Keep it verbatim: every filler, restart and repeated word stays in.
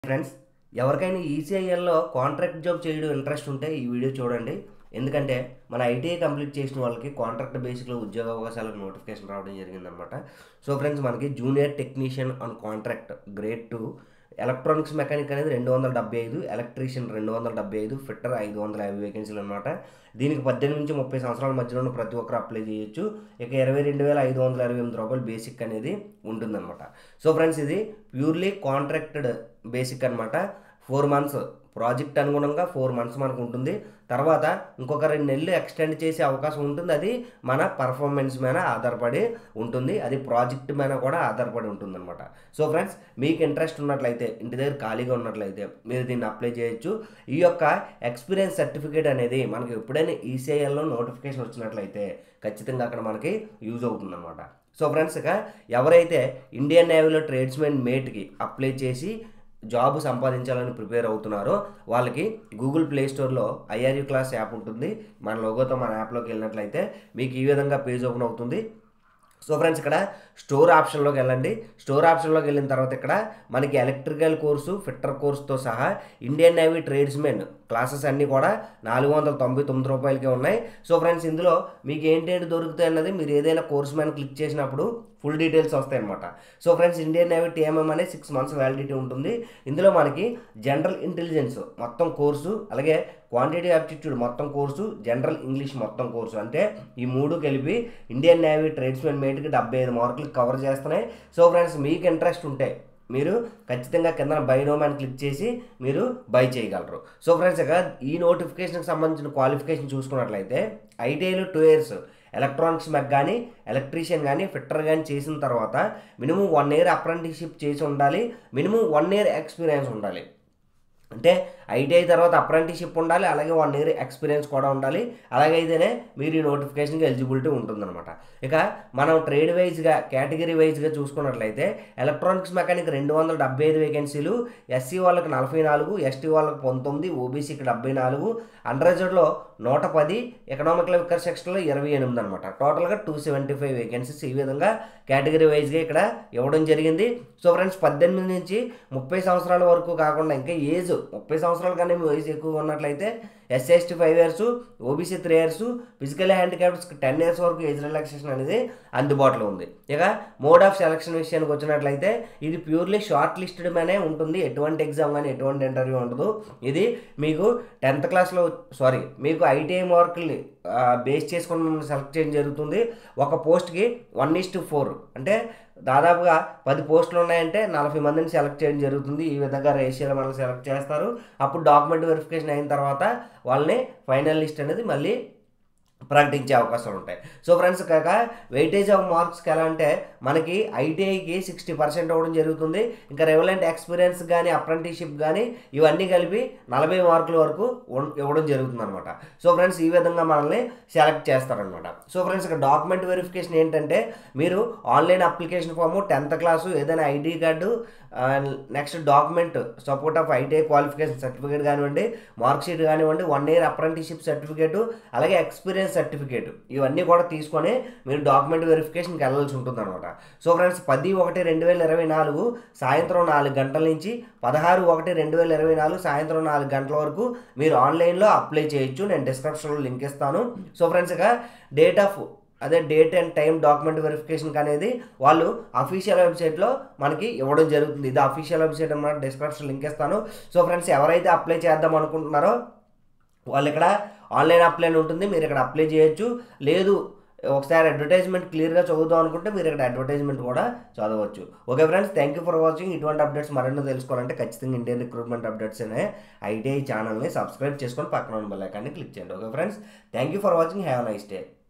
Friends, ఎవరికైనా ఈసీఐఎల్లో contract job చేయడం ఇంట్రెస్ట్ ఉంటే ఈ వీడియో చూడండి. ఎందుకంటే మన ఐటీఐ కంప్లీట్ చేసిన వాళ్ళకి కాంట్రాక్ట్ బేసిక్లో ఉద్యోగ అవకాశాలకు నోటిఫికేషన్ రావడం జరిగిందనమాట. సో ఫ్రెండ్స్, మనకి junior technician on contract grade two electronics mechanic అనేది రెండు వందల డెబ్బై ఐదు, ఎలక్ట్రీషియన్ రెండు వందల డెబ్బై ఐదు, ఫిట్టర్ ఐదు వందల యాభై వేకెన్సీలు అనమాట. దీనికి పద్దెనిమిది నుంచి ముప్పై సంవత్సరాల మధ్యలో ఉన్న ప్రతి ఒక్కరు అప్లై చేయొచ్చు. ఇక ఇరవై రెండు వేల ఐదు వందల అరవై ఎనిమిది రూపాయలు బేసిక్ అనేది ఉంటుందన్నమాట. సో ఫ్రెండ్స్, ఇది ప్యూర్లీ కాంట్రాక్టెడ్ బేసిక్ అనమాట. ఫోర్ మంత్స్ ప్రాజెక్ట్ అనుగుణంగా ఫోర్ మంత్స్ మనకు ఉంటుంది. తర్వాత ఇంకొక రెండు నెలలు ఎక్స్టెండ్ చేసే అవకాశం ఉంటుంది. అది మన పర్ఫార్మెన్స్ మీద ఆధారపడి ఉంటుంది. అది ప్రాజెక్ట్ మీద కూడా ఆధారపడి ఉంటుంది అనమాట. సో ఫ్రెండ్స్, మీకు ఇంట్రెస్ట్ ఉన్నట్లయితే, ఇంటి దగ్గర ఖాళీగా ఉన్నట్లయితే మీరు దీన్ని అప్లై చేయొచ్చు. ఈ యొక్క ఎక్స్పీరియన్స్ సర్టిఫికేట్ అనేది మనకి ఎప్పుడైనా ఈసీఐఎల్లో నోటిఫికేషన్ వచ్చినట్లయితే ఖచ్చితంగా అక్కడ మనకి యూజ్ అవుతుంది అనమాట. సో ఫ్రెండ్స్, ఇక ఎవరైతే ఇండియన్ నేవీలో ట్రేడ్స్మెన్ మేట్కి అప్లై చేసి జాబ్ సంపాదించాలని ప్రిపేర్ అవుతున్నారో వాళ్ళకి గూగుల్ ప్లే స్టోర్లో ఐఆర్యూ క్లాస్ యాప్ ఉంటుంది. మన లోగోతో మన యాప్లోకి వెళ్ళినట్లయితే మీకు ఈ విధంగా పేజ్ ఓపెన్ అవుతుంది. సో ఫ్రెండ్స్, ఇక్కడ స్టోర్ ఆప్షన్లోకి వెళ్ళండి. స్టోర్ ఆప్షన్లోకి వెళ్ళిన తర్వాత ఇక్కడ మనకి ఎలక్ట్రికల్ కోర్సు, ఫిట్టర్ కోర్సుతో సహా ఇండియన్ నేవీ ట్రేడ్స్మెన్ క్లాసెస్ అన్నీ కూడా నాలుగు వందల తొంభై తొమ్మిది రూపాయలకే ఉన్నాయి. సో ఫ్రెండ్స్, ఇందులో మీకు ఏంటేంటి దొరుకుతాయి అన్నది మీరు ఏదైనా కోర్స్ మీద క్లిక్ చేసినప్పుడు ఫుల్ డీటెయిల్స్ వస్తాయి అనమాట. So friends, Indian navy TMM అనే సిక్స్ మంత్స్ వ్యాలిడిటీ ఉంటుంది. ఇందులో మనకి జనరల్ ఇంటెలిజెన్స్ మొత్తం కోర్సు, అలాగే క్వాంటిటీ ఆప్టిట్యూడ్ మొత్తం కోర్సు, జనరల్ ఇంగ్లీష్ మొత్తం కోర్సు, అంటే ఈ మూడు కలిపి ఇండియన్ నేవీ ట్రేడ్స్మెన్ మేట్కి డెబ్బై ఐదు మార్కులు కవర్ చేస్తున్నాయి. సో ఫ్రెండ్స్, మీకు ఇంట్రెస్ట్ ఉంటే మీరు ఖచ్చితంగా కింద బై నో అని క్లిక్ చేసి మీరు బై చేయగలరు. సో ఫ్రెండ్స్, ఇక ఈ నోటిఫికేషన్కి సంబంధించిన క్వాలిఫికేషన్ చూసుకున్నట్లయితే ఐటీఐలో టూ ఇయర్స్ ఎలక్ట్రానిక్స్ మెక్ కానీ, ఎలక్ట్రీషియన్ కానీ, ఫిట్టర్ కానీ చేసిన తర్వాత మినిమం వన్ ఇయర్ అప్రెంటిస్షిప్ చేసి ఉండాలి. మినిమం వన్ ఇయర్ ఎక్స్పీరియన్స్ ఉండాలి. అంటే ఐటీఐ తర్వాత అప్రెంటిస్షిప్ ఉండాలి, అలాగే వన్ ఇయర్ ఎక్స్పీరియన్స్ కూడా ఉండాలి. అలాగైతేనే మీరు ఈ నోటిఫికేషన్కి ఎలిజిబిలిటీ ఉంటుందన్నమాట. ఇక మనం ట్రేడ్ వైజ్గా, కేటగిరీ వైజ్గా చూసుకున్నట్లయితే ఎలక్ట్రానిక్స్ మెకానిక్ రెండు వందల డెబ్బై ఐదు వేకెన్సీలు, ఎస్సీ వాళ్ళకి నలభై నాలుగు, ఎస్టీ వాళ్ళకి పంతొమ్మిది, ఓబీసీకి డెబ్బై నాలుగు, అండర్గ్రాడ్యుయేట్లో నూట పది, ఎకనామికల్ వికర్ సెక్షన్లో ఇరవై ఎనిమిది అనమాట. టోటల్గా టూ సెవెంటీ ఫైవ్ వేకెన్సీస్ ఈ విధంగా కేటగిరీ వైజ్గా ఇక్కడ ఇవ్వడం జరిగింది. సో ఫ్రెండ్స్, పద్దెనిమిది నుంచి ముప్పై సంవత్సరాల వరకు కాకుండా ఇంకా ఏజ్ ముప్పై సంవత్సరాల కన్నా మీ వయసు ఎక్కువ ఉన్నట్లయితే SC ST five years, OBC three years, physical handicaps ten years వరకు ఏజ్ రిలాక్సేషన్ అనేది అందుబాటులో ఉంది. ఇక మోడ్ ఆఫ్ సెలక్షన్ విషయానికి వచ్చినట్లయితే ఇది ప్యూర్లీ షార్ట్ లిస్టెడ్ మేనే ఉంటుంది. ఎటువంటి ఎగ్జామ్ కానీ ఎటువంటి ఇంటర్వ్యూ ఉండదు. ఇది మీకు టెన్త్ క్లాస్లో సారీ మీకు ఐటీఐ మార్కుల్ని బేస్ చేసుకొని మిమ్మల్ని సెలెక్ట్ చేయడం జరుగుతుంది. ఒక పోస్ట్కి వన్ ఈస్ టు ఫోర్ అంటే దాదాపుగా పది పోస్టులు ఉన్నాయంటే నలభై మందిని సెలెక్ట్ చేయడం జరుగుతుంది. ఈ విధంగా రేషియోలో మనల్ని సెలెక్ట్ చేస్తారు. అప్పుడు డాక్యుమెంట్ వెరిఫికేషన్ అయిన తర్వాత వాళ్ళని ఫైనల్ లిస్ట్ అనేది మళ్ళీ ప్రకటించే అవకాశాలు ఉంటాయి. సో ఫ్రెండ్స్, కాక వెయిటేజ్ ఆఫ్ మార్క్స్కి ఎలా అంటే మనకి ఐటీఐకి సిక్స్టీ పర్సెంట్ ఇవ్వడం జరుగుతుంది. ఇంకా రెవలెంట్ ఎక్స్పీరియన్స్ కానీ, అప్రెంటిస్షిప్ కానీ ఇవన్నీ కలిపి నలభై మార్కుల వరకు ఇవ్వడం జరుగుతుంది అనమాట. సో ఫ్రెండ్స్, ఈ విధంగా మనల్ని సెలెక్ట్ చేస్తారనమాట. సో ఫ్రెండ్స్, ఇక్కడ డాక్యుమెంట్ వెరిఫికేషన్ ఏంటంటే మీరు online application form, tenth class, ఏదైనా ID card, next document support of ITI qualification certificate కానివ్వండి, మార్క్ షీట్ కానివ్వండి, వన్ ఇయర్ అప్రెంటిస్షిప్ సర్టిఫికేటు, అలాగే ఎక్స్పీరియన్స్ సర్టిఫికేట్ ఇవన్నీ కూడా తీసుకొని మీరు డాక్యుమెంట్ వెరిఫికేషన్కి వెళ్ళాల్సి ఉంటుంది అనమాట. సో ఫ్రెండ్స్, పది ఒకటి రెండు వేల ఇరవై నాలుగు సాయంత్రం నాలుగు గంటల నుంచి పదహారు ఒకటి రెండు వేల ఇరవై నాలుగు సాయంత్రం నాలుగు గంటల వరకు మీరు ఆన్లైన్లో అప్లై చేయొచ్చు. నేను డిస్క్రిప్షన్లో లింక్ ఇస్తాను. సో ఫ్రెండ్స్, ఇక డేట్ ఆఫ్ అదే డేట్ అండ్ టైం డాక్యుమెంట్ వెరిఫికేషన్కి అనేది వాళ్ళు అఫీషియల్ వెబ్సైట్లో మనకి ఇవ్వడం జరుగుతుంది. ఇది అఫీషియల్ వెబ్సైట్ అన్నమాట. డిస్క్రిప్షన్ లింక్ ఇస్తాను. సో ఫ్రెండ్స్, ఎవరైతే అప్లై చేద్దాం అనుకుంటున్నారో వాళ్ళు ఇక్కడ ఆన్లైన్ అప్లై ఉంటుంది. మీరు ఇక్కడ అప్లై చేయొచ్చు. లేదు ఒకసారి అడ్వర్టైజ్మెంట్ క్లియర్గా చదువుదాం అనుకుంటే మీరు ఇక్కడ అడ్వర్టైజ్మెంట్ కూడా చదవచ్చు. Okay friends, thank you for watching. ఇటువంటి అప్డేట్స్ మరెన్నో తెలుసుకోవాలంటే ఖచ్చితంగా ఇండియన్ రిక్రూట్మెంట్ అప్డేట్స్ అనే ఐటీఐ ఛానల్ని సబ్స్క్రైబ్ చేసుకొని పక్కన ఉన్న బెల్ ఐకాన్ని క్లిక్ చేయండి. Okay friends, thank you for watching. Have a nice day.